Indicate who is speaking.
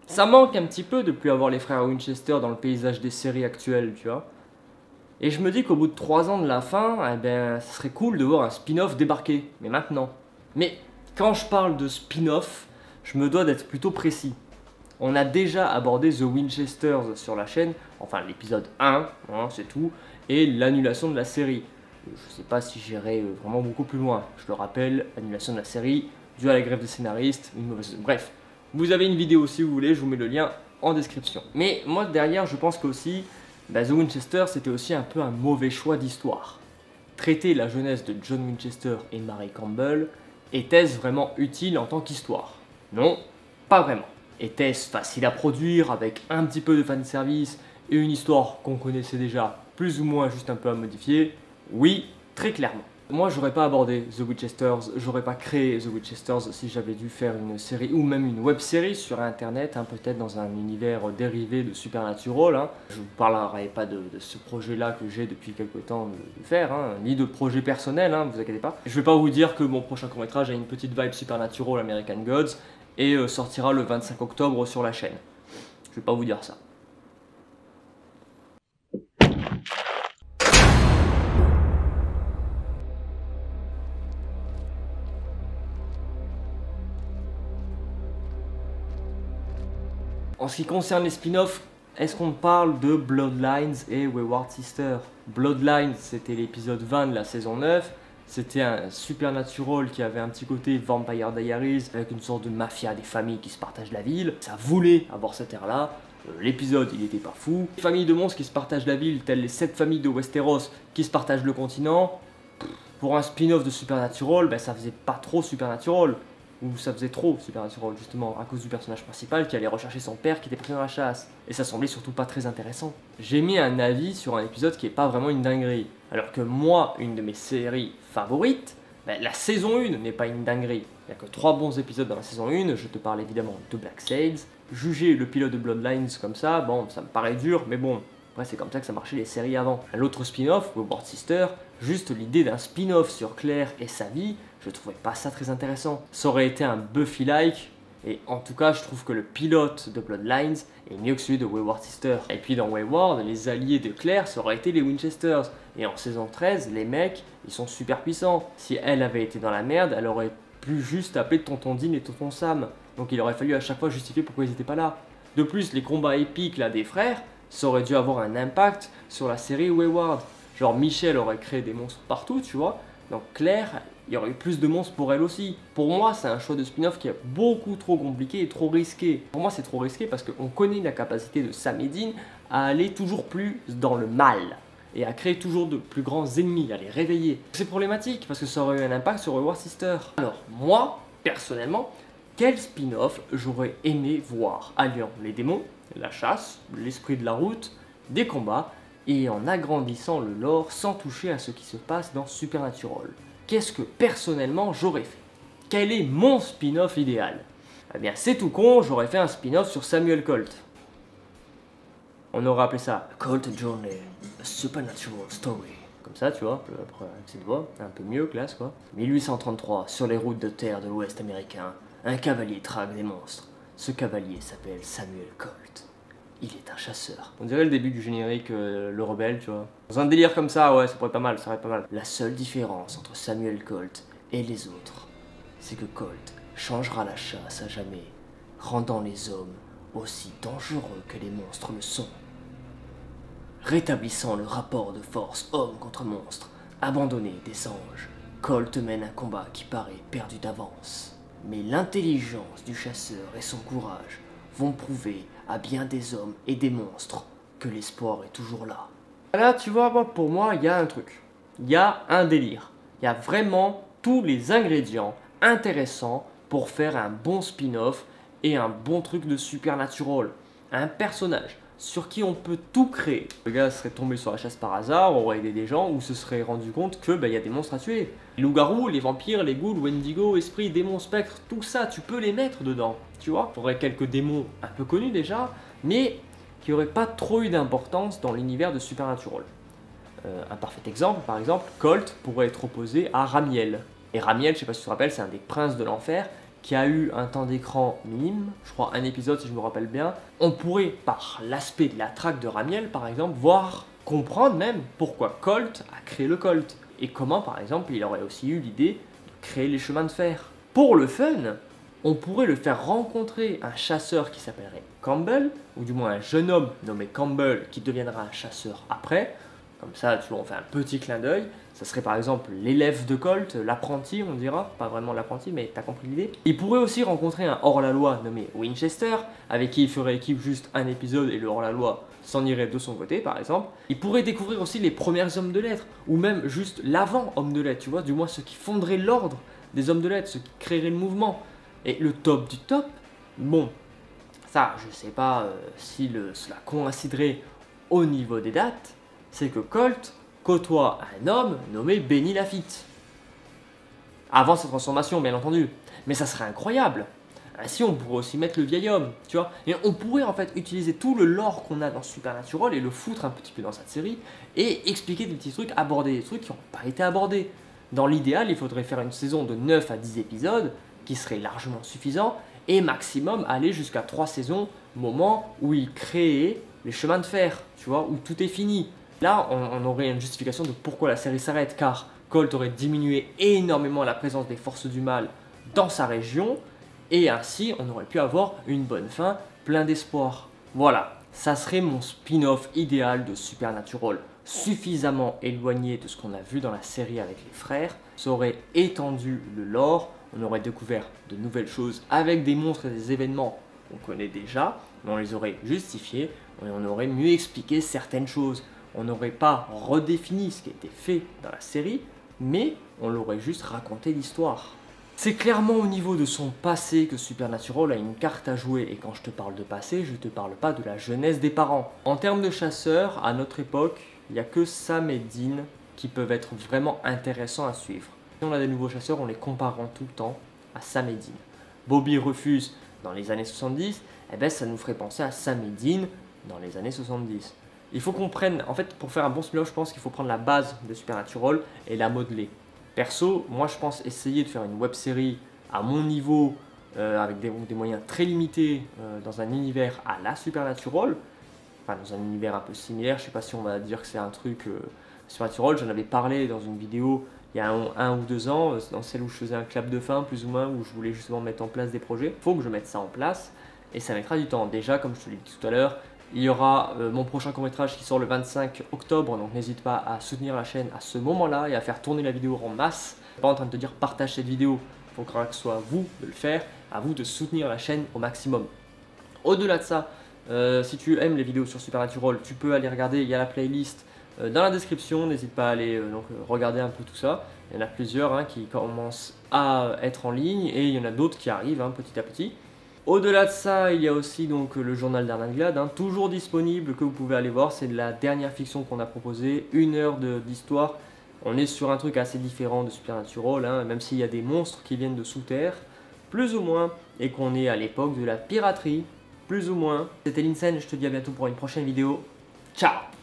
Speaker 1: Ça manque un petit peu de plus avoir les frères Winchester dans le paysage des séries actuelles, tu vois. Et je me dis qu'au bout de 3 ans de la fin, eh ben, ça serait cool de voir un spin-off débarquer, mais maintenant. Mais quand je parle de spin-off, je me dois d'être plutôt précis. On a déjà abordé The Winchesters sur la chaîne, enfin l'épisode 1, hein, c'est tout, et l'annulation de la série. Je sais pas si j'irai vraiment beaucoup plus loin. Je le rappelle, annulation de la série, due à la grève des scénaristes, une mauvaise... Bref, vous avez une vidéo si vous voulez, je vous mets le lien en description. Mais moi derrière, je pense qu'aussi, The Winchester c'était aussi un peu un mauvais choix d'histoire. Traiter la jeunesse de John Winchester et Mary Campbell, était-ce vraiment utile en tant qu'histoire? Non, pas vraiment. Était-ce facile à produire avec un petit peu de fanservice et une histoire qu'on connaissait déjà, plus ou moins juste un peu à modifier? Oui, très clairement. Moi, j'aurais pas abordé The Winchesters, j'aurais pas créé The Winchesters si j'avais dû faire une série ou même une web série sur internet, hein, peut-être dans un univers dérivé de Supernatural. Hein. Je vous parlerai pas de ce projet-là que j'ai depuis quelques temps de faire, hein, ni de projet personnel, hein, vous inquiétez pas. Je vais pas vous dire que mon prochain court-métrage a une petite vibe Supernatural American Gods et sortira le 25 octobre sur la chaîne. Je vais pas vous dire ça. En ce qui concerne les spin-offs, est-ce qu'on parle de Bloodlines et Wayward Sister? Bloodlines, c'était l'épisode 20 de la saison 9. C'était un Supernatural qui avait un petit côté Vampire Diaries avec une sorte de mafia des familles qui se partagent la ville. Ça voulait avoir cette ère-là. L'épisode, il était pas fou. Les familles de monstres qui se partagent la ville, telles les 7 familles de Westeros qui se partagent le continent. Pour un spin-off de Supernatural, ben, ça faisait pas trop Supernatural. Ou ça faisait trop Supernatural, justement, à cause du personnage principal qui allait rechercher son père qui était pris dans la chasse. Et ça semblait surtout pas très intéressant. J'ai mis un avis sur un épisode qui est pas vraiment une dinguerie. Alors que moi, une de mes séries favorites, ben, la saison 1 n'est pas une dinguerie. Il n'y a que 3 bons épisodes dans la saison 1, je te parle évidemment de Black Sails. Juger le pilote de Bloodlines comme ça, bon, ça me paraît dur, mais bon, après c'est comme ça que ça marchait les séries avant. L'autre spin-off, Wayward Sister, juste l'idée d'un spin-off sur Claire et sa vie, je trouvais pas ça très intéressant. Ça aurait été un Buffy-like, et en tout cas je trouve que le pilote de Bloodlines est mieux que celui de Wayward Sister. Et puis dans Wayward, les alliés de Claire, ça aurait été les Winchesters. Et en saison 13, les mecs, ils sont super puissants. Si elle avait été dans la merde, elle aurait pu juste appeler Tonton Dean et Tonton Sam. Donc il aurait fallu à chaque fois justifier pourquoi ils étaient pas là. De plus, les combats épiques là des frères, ça aurait dû avoir un impact sur la série Wayward. Genre Michelle aurait créé des monstres partout, tu vois. Donc Claire, il y aurait eu plus de monstres pour elle aussi. Pour moi, c'est un choix de spin-off qui est beaucoup trop compliqué et trop risqué. Pour moi, c'est trop risqué parce qu'on connaît la capacité de Sam et Dean à aller toujours plus dans le mal et à créer toujours de plus grands ennemis, à les réveiller. C'est problématique parce que ça aurait eu un impact sur Wayward Sister. Alors, moi, personnellement, quel spin-off j'aurais aimé voir alliant les démons, la chasse, l'esprit de la route, des combats, et en agrandissant le lore sans toucher à ce qui se passe dans Supernatural? Qu'est-ce que personnellement j'aurais fait? Quel est mon spin-off idéal? Eh bien c'est tout con, j'aurais fait un spin-off sur Samuel Colt. On aurait appelé ça Colt Journey, a Supernatural Story. Comme ça, tu vois, avec cette voix, un peu mieux, classe quoi. 1833, sur les routes de terre de l'Ouest américain, un cavalier traque des monstres. Ce cavalier s'appelle Samuel Colt. Il est un chasseur. On dirait le début du générique, le rebelle, tu vois. Dans un délire comme ça, ouais, ça pourrait être pas mal, ça pourrait être pas mal. La seule différence entre Samuel Colt et les autres, c'est que Colt changera la chasse à jamais, rendant les hommes aussi dangereux que les monstres le sont. Rétablissant le rapport de force homme contre monstre, abandonné des anges, Colt mène un combat qui paraît perdu d'avance. Mais l'intelligence du chasseur et son courage vont prouver à bien des hommes et des monstres que l'espoir est toujours là. Là, tu vois, pour moi, il y a un truc. Il y a un délire. Il y a vraiment tous les ingrédients intéressants pour faire un bon spin-off et un bon truc de Supernatural. Un personnage sur qui on peut tout créer. Le gars serait tombé sur la chasse par hasard, aurait aidé des gens, ou se serait rendu compte que y a des monstres à tuer. Les loups-garous, les vampires, les ghouls, wendigo, esprits, démons, spectres, tout ça, tu peux les mettre dedans, tu vois. Il y aurait quelques démons un peu connus déjà, mais qui n'auraient pas trop eu d'importance dans l'univers de Supernatural. Un parfait exemple, par exemple, Colt pourrait être opposé à Ramiel. Et Ramiel, je sais pas si tu te rappelles, c'est un des princes de l'enfer qui a eu un temps d'écran minime, je crois un épisode si je me rappelle bien, on pourrait, par l'aspect de la traque de Ramiel par exemple, voir, comprendre même pourquoi Colt a créé le Colt. Et comment par exemple il aurait aussi eu l'idée de créer les chemins de fer. Pour le fun, on pourrait le faire rencontrer un chasseur qui s'appellerait Campbell, ou du moins un jeune homme nommé Campbell qui deviendra un chasseur après. Comme ça, tu vois, on fait un petit clin d'œil. Ça serait par exemple l'élève de Colt, l'apprenti, on dira. Pas vraiment l'apprenti, mais t'as compris l'idée. Il pourrait aussi rencontrer un hors-la-loi nommé Winchester, avec qui il ferait équipe juste un épisode et le hors-la-loi s'en irait de son côté, par exemple. Il pourrait découvrir aussi les premiers hommes de lettres, ou même juste l'avant-homme de lettres, tu vois, du moins ceux qui fonderaient l'ordre des hommes de lettres, ceux qui créeraient le mouvement. Et le top du top, bon, ça, je sais pas si cela coïnciderait au niveau des dates, c'est que Colt côtoie un homme nommé Benny Lafitte. Avant sa transformation, bien entendu. Mais ça serait incroyable. Ainsi, on pourrait aussi mettre le vieil homme, tu vois. Et on pourrait en fait utiliser tout le lore qu'on a dans Supernatural et le foutre un petit peu dans cette série et expliquer des petits trucs, aborder des trucs qui n'ont pas été abordés. Dans l'idéal, il faudrait faire une saison de 9 à 10 épisodes qui serait largement suffisant et maximum aller jusqu'à 3 saisons, moment où il crée les chemins de fer, tu vois, où tout est fini. Là, on aurait une justification de pourquoi la série s'arrête, car Colt aurait diminué énormément la présence des forces du mal dans sa région, et ainsi on aurait pu avoir une bonne fin, plein d'espoir. Voilà, ça serait mon spin-off idéal de Supernatural, suffisamment éloigné de ce qu'on a vu dans la série avec les frères, ça aurait étendu le lore, on aurait découvert de nouvelles choses avec des monstres et des événements qu'on connaît déjà, mais on les aurait justifiés, et on aurait mieux expliqué certaines choses. On n'aurait pas redéfini ce qui a été fait dans la série, mais on l'aurait juste raconté l'histoire. C'est clairement au niveau de son passé que Supernatural a une carte à jouer, et quand je te parle de passé, je ne te parle pas de la jeunesse des parents. En termes de chasseurs, à notre époque, il n'y a que Sam et Dean qui peuvent être vraiment intéressants à suivre. Si on a des nouveaux chasseurs, on les comparera tout le temps à Sam et Dean. Bobby refuse dans les années 70, eh ben ça nous ferait penser à Sam et Dean dans les années 70. Il faut qu'on prenne, en fait, pour faire un bon spin-off, je pense qu'il faut prendre la base de Supernatural et la modeler. Perso, moi je pense essayer de faire une web-série à mon niveau, avec des moyens très limités, dans un univers à la Supernatural, enfin dans un univers un peu similaire, je sais pas si on va dire que c'est un truc Supernatural, j'en avais parlé dans une vidéo il y a un ou 2 ans, dans celle où je faisais un clap de fin plus ou moins, où je voulais justement mettre en place des projets. Il faut que je mette ça en place, et ça mettra du temps. Déjà, comme je te l'ai dit tout à l'heure, il y aura mon prochain court-métrage qui sort le 25 octobre, donc n'hésite pas à soutenir la chaîne à ce moment-là et à faire tourner la vidéo en masse. Je suis pas en train de te dire partage cette vidéo, il faut que ce soit à vous de le faire, à vous de soutenir la chaîne au maximum. Au-delà de ça, si tu aimes les vidéos sur Supernatural, tu peux aller regarder, il y a la playlist dans la description, n'hésite pas à aller regarder un peu tout ça. Il y en a plusieurs qui commencent à être en ligne et il y en a d'autres qui arrivent petit à petit. Au-delà de ça, il y a aussi donc le journal d'Arnaud Glad, toujours disponible, que vous pouvez aller voir. C'est de la dernière fiction qu'on a proposée, 1 heure d'histoire. On est sur un truc assez différent de Supernatural, même s'il y a des monstres qui viennent de sous terre, plus ou moins, et qu'on est à l'époque de la piraterie, plus ou moins. C'était Linsen, je te dis à bientôt pour une prochaine vidéo. Ciao!